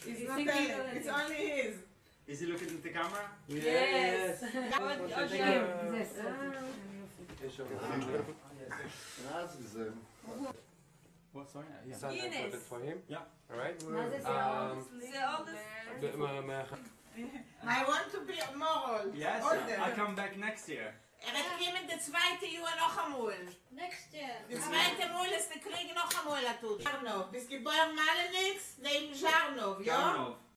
It's not telling. It's only his. Is he looking at the camera? Yes. What, sorry? Yeah. Son, I put it for him. Yeah. Alright? I want to be moral. Yes, I come back next year. Komen de zweite jaar nog eenmaal. Next year. De zweite maal is de krieg nog eenmaal naartoe. Jarnov. Bis geboren Malenix, neben Jarnov, ja? Jarnov.